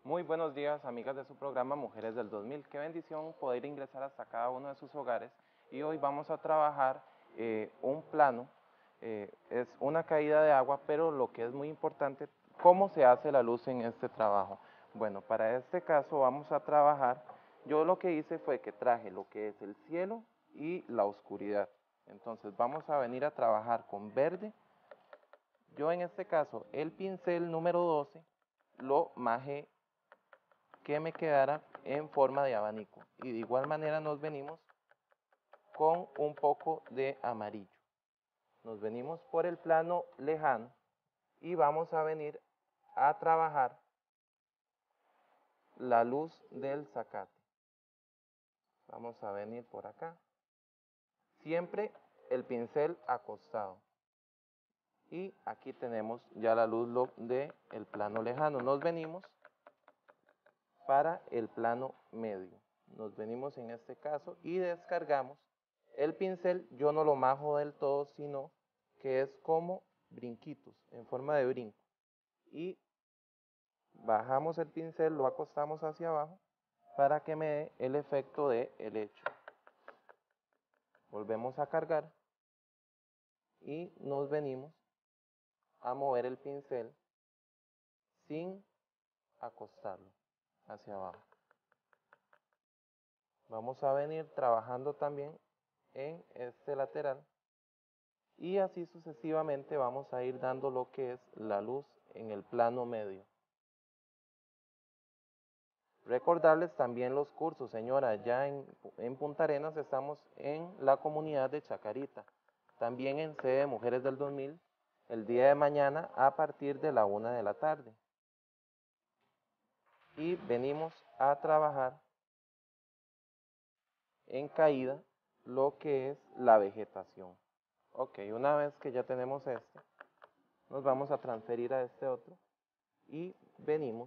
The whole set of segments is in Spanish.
Muy buenos días, amigas de su programa Mujeres del 2000. Qué bendición poder ingresar hasta cada uno de sus hogares. Y hoy vamos a trabajar un plano. Es una caída de agua, pero lo que es muy importante, ¿cómo se hace la luz en este trabajo? Bueno, para este caso vamos a trabajar. Yo lo que hice fue que traje lo que es el cielo y la oscuridad. Entonces vamos a venir a trabajar con verde. Yo en este caso, el pincel número 12 lo majé que me quedara en forma de abanico. Y de igual manera nos venimos con un poco de amarillo. Nos venimos por el plano lejano y vamos a venir a trabajar la luz del zacate. Vamos a venir por acá. Siempre el pincel acostado. Y aquí tenemos ya la luz del plano lejano. Nos venimos para el plano medio. Nos venimos en este caso y descargamos. El pincel yo no lo majo del todo, sino que es como brinquitos, en forma de brinco. Y bajamos el pincel, lo acostamos hacia abajo para que me dé el efecto de helecho. Volvemos a cargar y nos venimos a mover el pincel sin acostarlo hacia abajo. Vamos a venir trabajando también en este lateral y así sucesivamente vamos a ir dando lo que es la luz en el plano medio. Recordarles también los cursos, señora, ya en Punta Arenas estamos en la comunidad de Chacarita, también en sede de Mujeres del 2000, el día de mañana a partir de la 1 de la tarde. Y venimos a trabajar en caída lo que es la vegetación. Ok, una vez que ya tenemos este, nos vamos a transferir a este otro y venimos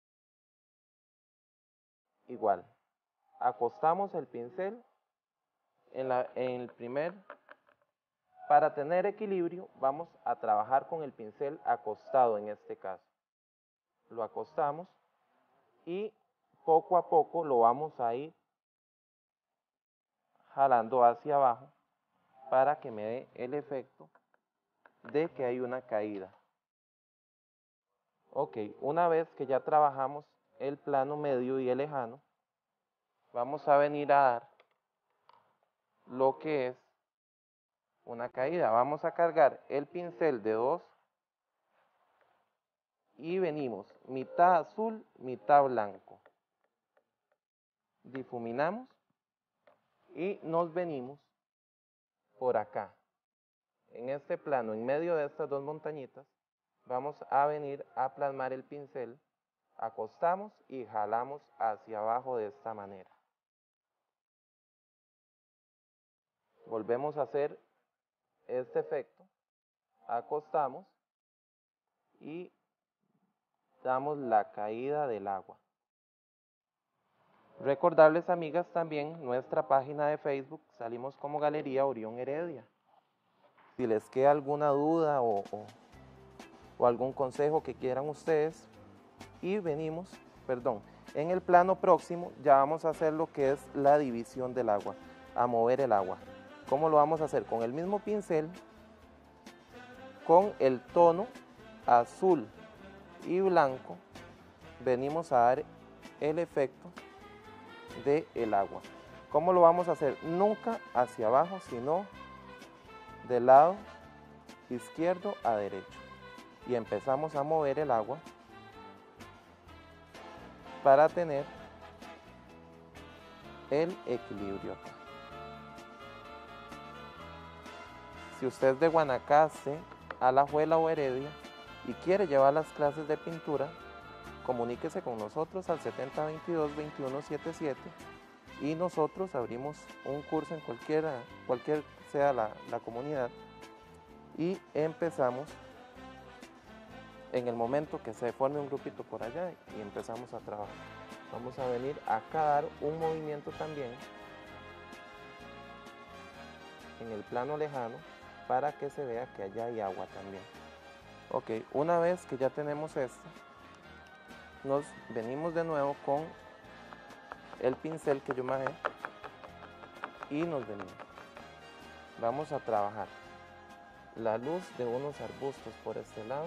igual. Acostamos el pincel en el primer. Para tener equilibrio vamos a trabajar con el pincel acostado en este caso. Lo acostamos y poco a poco lo vamos a ir jalando hacia abajo para que me dé el efecto de que hay una caída. Ok, una vez que ya trabajamos el plano medio y el lejano, vamos a venir a dar lo que es una caída. Vamos a cargar el pincel de 2 y venimos mitad azul, mitad blanco. Difuminamos y nos venimos por acá. En este plano, en medio de estas dos montañitas, vamos a venir a plasmar el pincel, acostamos y jalamos hacia abajo de esta manera. Volvemos a hacer este efecto, acostamos y damos la caída del agua. Recordarles, amigas, también nuestra página de Facebook, salimos como Galería Orión Heredia. Si les queda alguna duda o algún consejo que quieran ustedes, y venimos, en el plano próximo ya vamos a hacer lo que es la división del agua, a mover el agua. ¿Cómo lo vamos a hacer? Con el mismo pincel, con el tono azul y blanco, venimos a dar el efecto del agua. ¿Cómo lo vamos a hacer? Nunca hacia abajo, sino del lado izquierdo a derecho. Y empezamos a mover el agua para tener el equilibrio acá. Si usted es de Guanacaste, Alajuela o Heredia y quiere llevar las clases de pintura, comuníquese con nosotros al 7022-2177 y nosotros abrimos un curso en cualquier sea la comunidad y empezamos en el momento que se forme un grupito por allá y empezamos a trabajar. Vamos a venir acá a dar un movimiento también en el plano lejano para que se vea que allá hay agua también. Ok, una vez que ya tenemos esto, nos venimos de nuevo con el pincel que yo majé y nos venimos. Vamos a trabajar la luz de unos arbustos por este lado.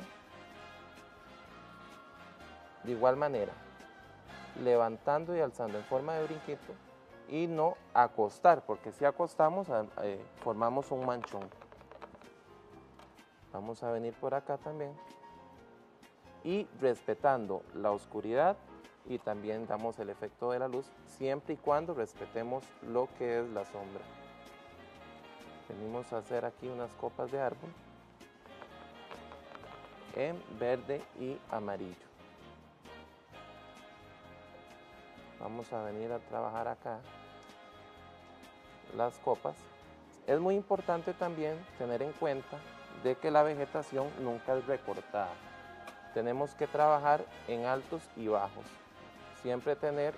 De igual manera, levantando y alzando en forma de brinquito y no acostar, porque si acostamos formamos un manchón. Vamos a venir por acá también y respetando la oscuridad y también damos el efecto de la luz siempre y cuando respetemos lo que es la sombra. Venimos a hacer aquí unas copas de árbol en verde y amarillo. Vamos a venir a trabajar acá las copas. Es muy importante también tener en cuenta de que la vegetación nunca es recortada. Tenemos que trabajar en altos y bajos. Siempre tener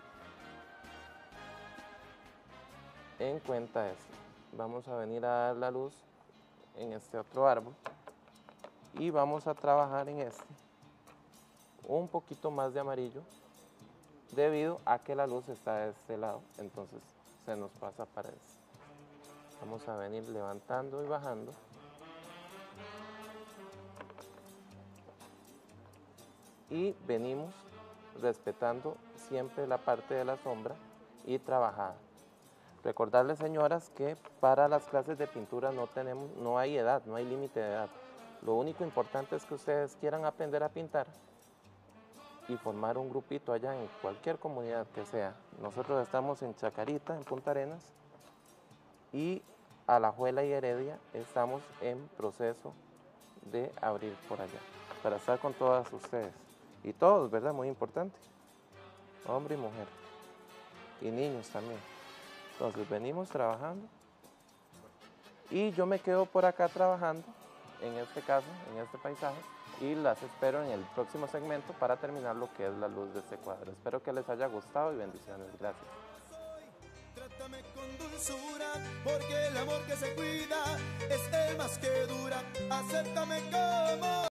en cuenta esto. Vamos a venir a dar la luz en este otro árbol y vamos a trabajar en este un poquito más de amarillo debido a que la luz está de este lado, entonces se nos pasa para este. Vamos a venir levantando y bajando. Y venimos respetando siempre la parte de la sombra y trabajada. Recordarles, señoras, que para las clases de pintura no hay edad, no hay límite de edad. Lo único importante es que ustedes quieran aprender a pintar y formar un grupito allá en cualquier comunidad que sea. Nosotros estamos en Chacarita, en Punta Arenas, y Alajuela y Heredia estamos en proceso de abrir por allá, para estar con todas ustedes. Y todos, ¿verdad? Muy importante. Hombre y mujer. Y niños también. Entonces venimos trabajando. Y yo me quedo por acá trabajando, en este caso, en este paisaje. Y las espero en el próximo segmento para terminar lo que es la luz de este cuadro. Espero que les haya gustado y bendiciones. Gracias. Trátame con dulzura, porque el amor que se cuida es el más que dura. Acéptame como